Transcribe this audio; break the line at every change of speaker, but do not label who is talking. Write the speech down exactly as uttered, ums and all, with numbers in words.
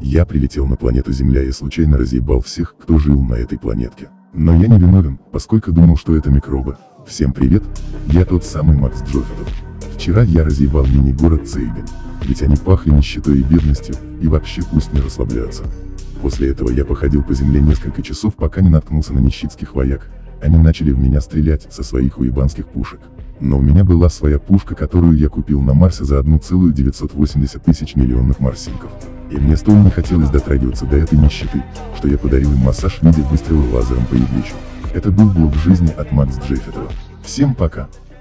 Я прилетел на планету Земля и случайно разъебал всех, кто жил на этой планетке. Но я не виновен, поскольку думал, что это микробы. Всем привет, я тот самый Макс Джоффетов. Вчера я разъебал мини-город Цейбин, ведь они пахли нищетой и бедностью, и вообще пусть не расслабляются. После этого я походил по земле несколько часов, пока не наткнулся на нищитских вояк. Они начали в меня стрелять со своих уебанских пушек. Но у меня была своя пушка, которую я купил на Марсе за одну целую девятьсот восемьдесят тысяч миллионов марсинков. И мне столь не хотелось дотрагиваться до этой нищеты, что я подарил им массаж в виде выстрела лазером по ябличу. Это был блог жизни от Макс Джоффетова. Всем пока!